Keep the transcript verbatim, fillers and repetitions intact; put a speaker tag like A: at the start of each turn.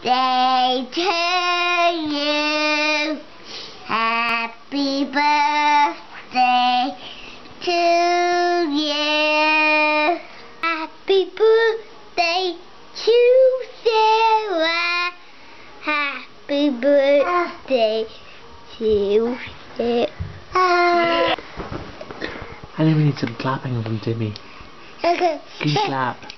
A: birthday to you. Happy birthday to you. Happy birthday to Sarah. Happy birthday to Sarah.
B: I think we need some clapping from Timmy.
A: Okay.
B: Can you clap?